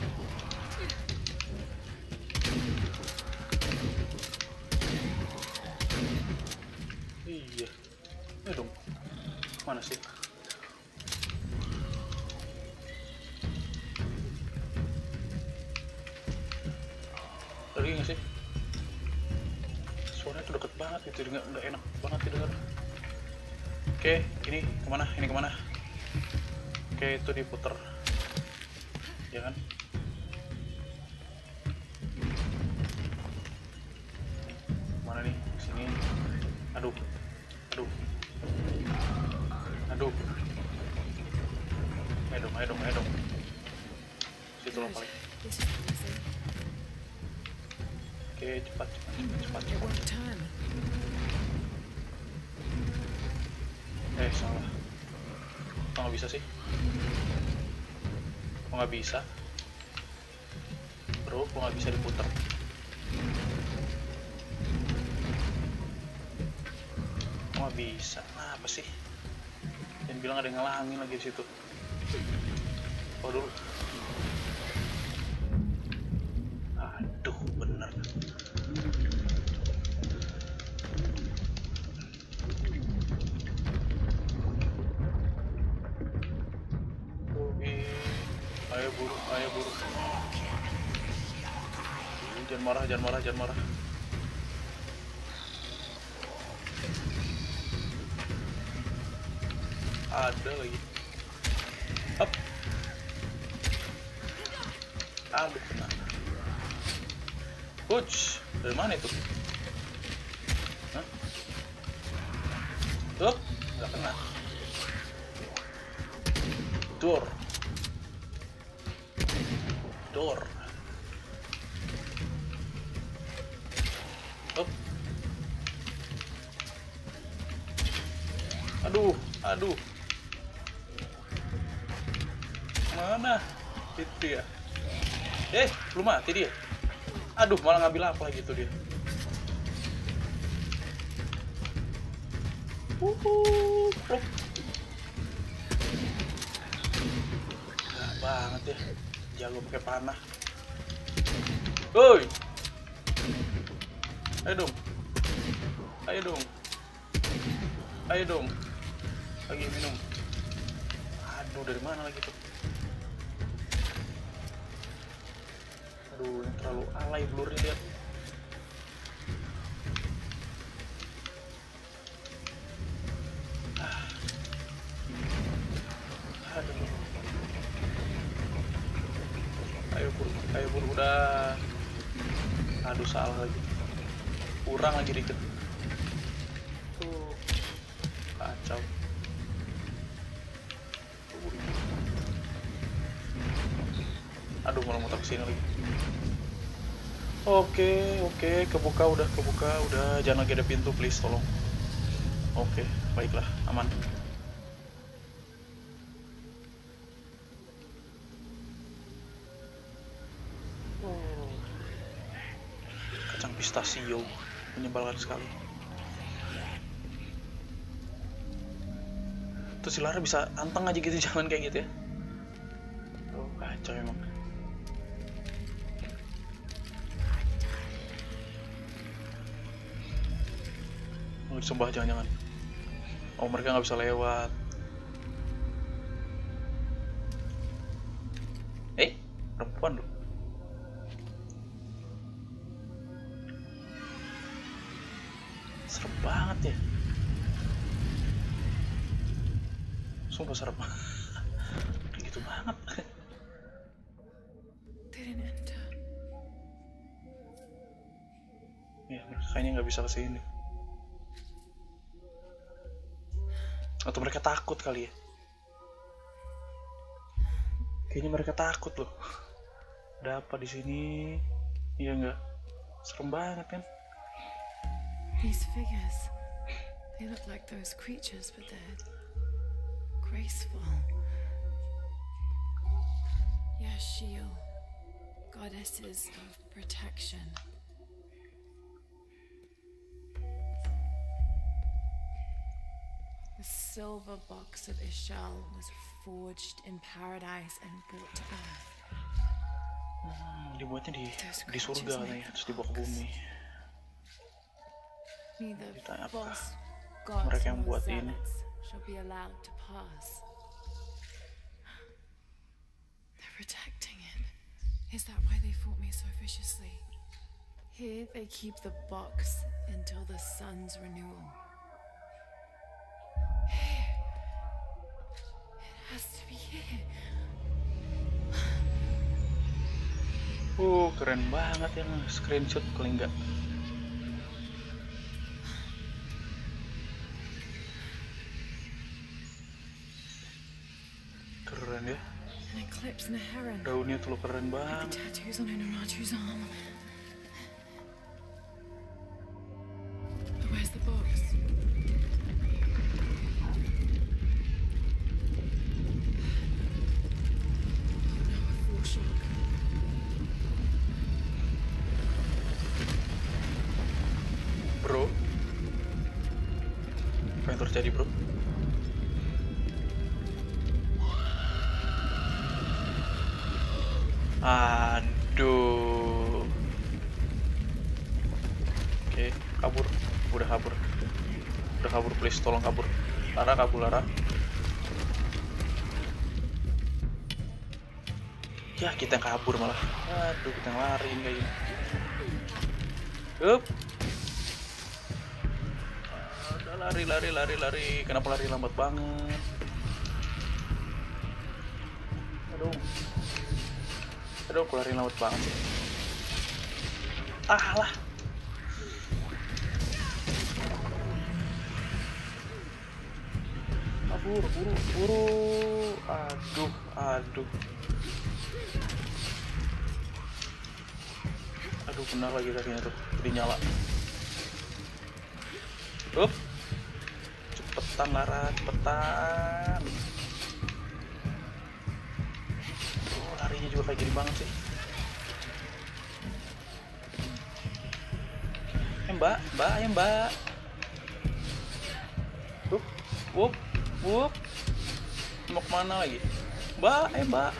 Iya. Ya dong. Mana sih? Lagi nggak sih? Suaranya tuh deket banget gitu, nggak nggak enak banget didengar. Oke, ini kemana? Ini kemana? Oke, itu diputer, ya kan? Mana nih? Sini. Aduh, aduh, aduh. Ayo dong, ayo dong, ayo dong. Situ loh paling. Oke, cepat, cepat, cepat, cepat, cepat. Eh, salah. Kok nggak bisa sih? Kok nggak bisa? Bro, kok nggak bisa diputar? Kok nggak bisa? Nah, apa sih? Jangan bilang ada yang ngelangin lagi di situ. Oh dulu. Aduh, bener. Ayo buru, ayo buru. Jangan marah, jangan marah, jangan marah. Ada lagi. Up. Aduh, kena. Push, dari mana itu? Hah? Up, nggak kena. Door. Door. Up. Aduh, aduh. Mana? Itu ya. Eh, belum mati dia. Aduh, malah ngambil apa gitu dia. Uhuh, pluk. Gak banget ya. Jago pakai panah. Woi. Ayo dong. Ayo dong. Ayo dong. Lagi minum. Aduh, dari mana lagi tuh? Aduh, yang terlalu alay blurnya dia. Ah. Aduh. Ayo buru, ayo buru, udah. Aduh, salah lagi. Kurang lagi dikit. Tuh. Kacau. Aduh, malah muter kesini lagi. Oke, oke, kebuka, udah kebuka, udah. Jangan lagi ada pintu, please, tolong. Oke, baiklah, aman. Kacang pistachio, menyebalkan sekali. Tuh si Lara bisa anteng aja gitu jalan kayak gitu ya. Oh, kacau emang. Oh, disembah jangan-jangan. Oh, mereka nggak bisa lewat. Apaan lu? Serem banget ya. Sumpah serem. Gitu banget. Didn't enter. Ya, kayaknya nggak bisa kesini. Atau mereka takut kali ya? Kayaknya mereka takut loh. Ada apa di sini? Iya nggak? Serem banget kan? These figures, they look like those creatures, but they're graceful. Yashil, goddesses of protection. The silver box of Ishal was forged in paradise and brought to earth. Hmm, dibuatnya di di surga nih, terus dibawa ke bumi. Neither Ditanya apa? false gods Mereka yang nor buat ini. zealots shall be allowed to pass. They're protecting it. Is that why they fought me so viciously? Here they keep the box until the sun's renewal. Here. It has to be here. Uh, keren banget ya, screenshot kali enggak? Keren ya. An eclipse and a heron. Daunnya tuh lo keren The banget. tattoos on Inaratu's arm. But where's the box? Now a full shock. Bro, apa yang terjadi bro? Aduh. Oke, kabur. Udah kabur. Udah kabur, please, tolong kabur. Lara, kabur Lara. Ya, kita yang kabur malah. Aduh, kita yang lari kayak gini. Up. Udah lari, lari, lari, lari. Kenapa lari lambat banget? Aduh. Aduh, aku lari lambat banget sih. Ah lah. Kabur, buru, buru. Aduh, aduh. Aduh, benar lagi kakinya tuh. Jadi nyala. Up. Cepetan Lara, cepetan. Oh, larinya juga kayak gini banget sih. Eh mbak, mbak, ya mbak. Wup, wup, wup. Mau kemana lagi? Mbak, eh mbak.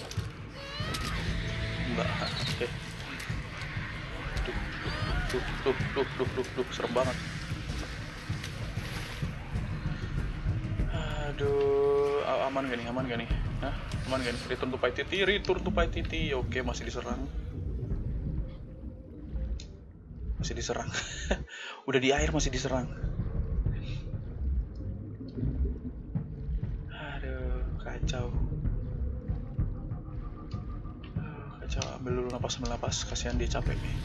Mbak, oke. Duh, duh, duh, duh, duh, duh, duh, serem banget. Aduh, aman gak nih, aman gak nih? Hah? Aman gak nih? Return to Paititi, return to Paititi. Oke, masih diserang. Masih diserang. Udah di air masih diserang. Aduh, kacau. Aduh, kacau. Ambil dulu napas, ambil napas. Kasihan dia capek nih.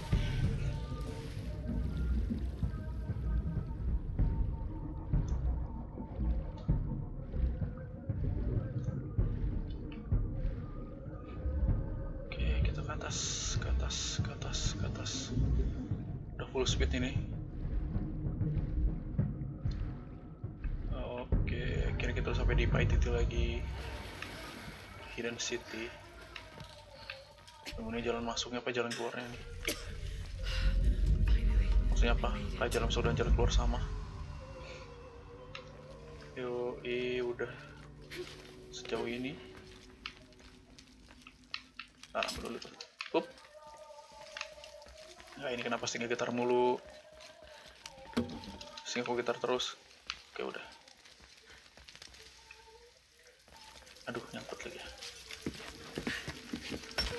Ke atas, ke atas, ke atas. Udah full speed ini. Oke, kira kita sampai di Paititi lagi. Hidden City. Ini jalan masuknya apa jalan keluarnya nih? Maksudnya apa? Kayak jalan masuk dan jalan keluar sama. Yo, eh udah sejauh ini. Nah, dulu tuh. Up. Nah, ini kenapa stingnya getar mulu? Stingnya kok getar terus? Oke, udah. Aduh, nyangkut lagi ya.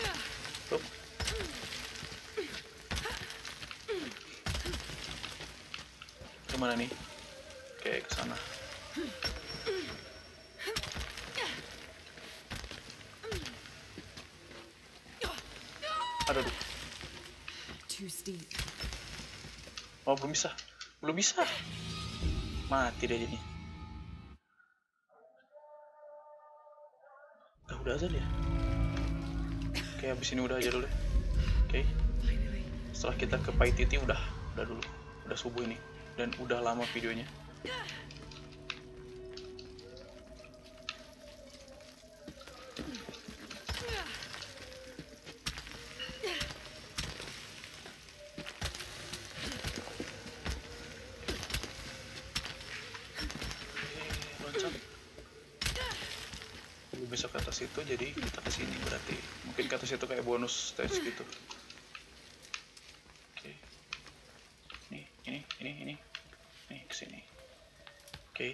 Kemana nih? Oke, ke sana. Aduh. Too steep. Oh, belum bisa. Belum bisa. Mati deh jadi. Udah, udah aja deh. Oke, habis ini udah aja dulu deh. Oke. Setelah kita ke Paititi udah, udah dulu. Udah subuh ini. Dan udah lama videonya. Bisa ke atas itu, jadi kita ke sini berarti. Mungkin ke atas itu kayak bonus stage gitu. Oke. Nih, ini, ini, ini. Nih, ke sini. Oke.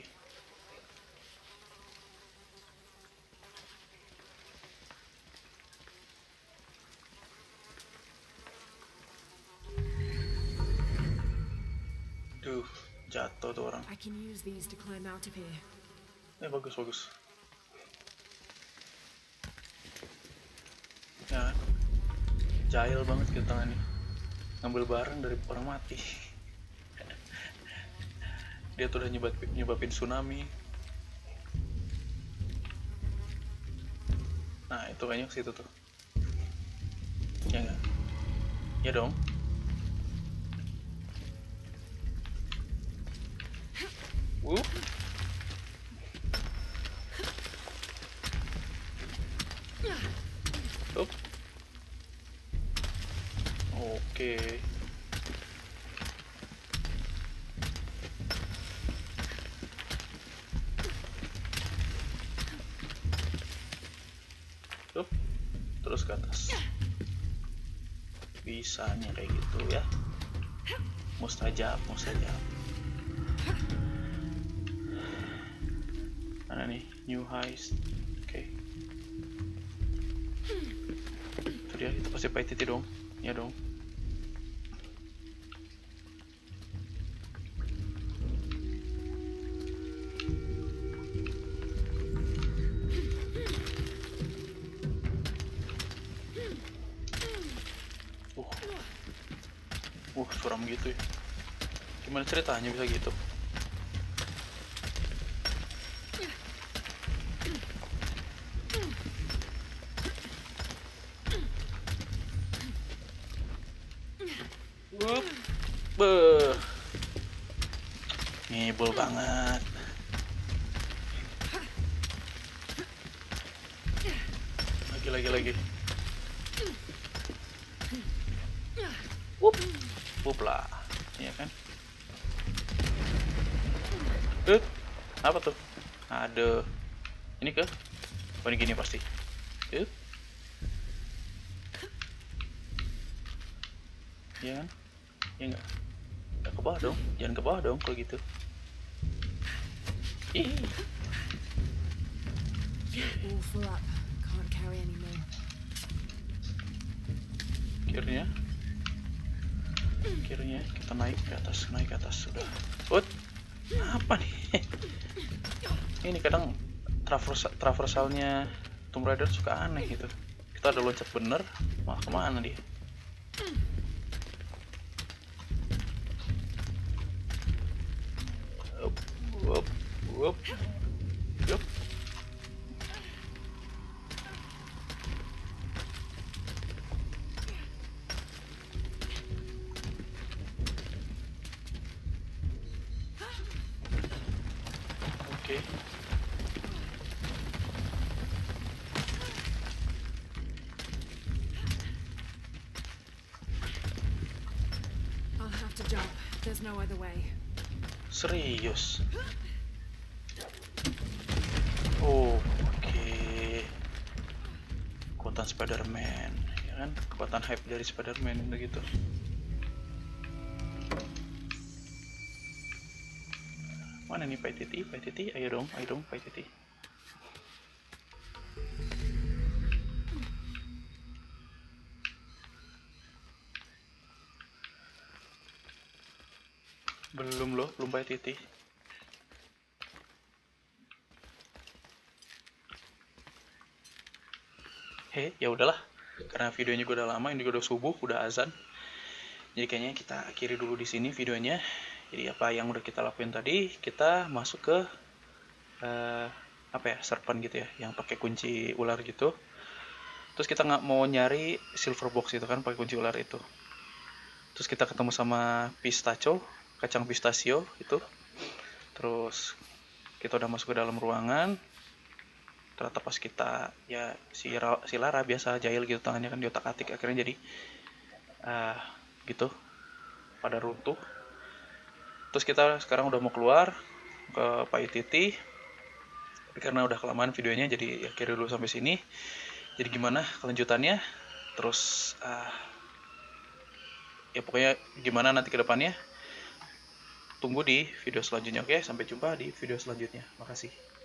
Duh, jatuh tuh orang. I can use these to climb out of here. Eh, bagus, bagus. Ya, jahil banget kita tangannya. Ngambil barang dari orang mati. Dia tuh udah nyebabin, nyebabin tsunami. Nah, itu kayaknya ke situ tuh. Ya enggak? Ya dong. Uh. Up. Oke. Up. Terus ke atas. Bisanya kayak gitu ya. Mustajab, mustajab. Mana nih? New heist. Oke. Itu dia, itu pasti Paititi dong. Ya dong. Uh. Uh, suram gitu ya. Gimana ceritanya bisa gitu? Wup. Beuh. Ngibul banget. Lagi lagi lagi. Wup. Wup lah. Iya kan? Eh, apa tuh? Ada. Ini ke? Oh, ini gini pasti. Eh. Iya kan? Ya enggak? Enggak ke bawah dong. Jangan ke bawah dong kalau gitu. Ih. All full up. Can't carry anymore. Akhirnya akhirnya kita naik ke atas, naik ke atas sudah. Ut, apa nih? Ini kadang traversal traversalnya Tomb Raider suka aneh gitu. Kita udah loncat bener, malah kemana dia? Up, up, up, up. Oke. I'll have to jump. There's no other way. Serius? Oh, oke. Kekuatan Spider-Man, ya kan? Kekuatan hype dari Spider-Man begitu. Mana nih Paititi? Paititi, ayo dong, ayo dong Paititi. Belum loh, belum Pak Titi. He, ya udahlah. Karena videonya gue udah lama, ini gue udah subuh, udah azan. Jadi kayaknya kita akhiri dulu di sini videonya. Jadi apa yang udah kita lakuin tadi, kita masuk ke uh, apa ya, serpent gitu ya, yang pakai kunci ular gitu. Terus kita nggak mau nyari silver box itu kan, pakai kunci ular itu. Terus kita ketemu sama pistachio, kacang pistachio itu. Terus kita udah masuk ke dalam ruangan. Ternyata pas kita ya si, Ra, si Lara biasa jahil gitu tangannya kan diotak-atik, akhirnya jadi uh, gitu pada runtuh. Terus kita sekarang udah mau keluar ke Paititi, tapi karena udah kelamaan videonya jadi akhirnya dulu sampai sini. Jadi gimana kelanjutannya, terus uh, ya pokoknya gimana nanti ke depannya, tunggu di video selanjutnya. Oke, sampai jumpa di video selanjutnya. Makasih.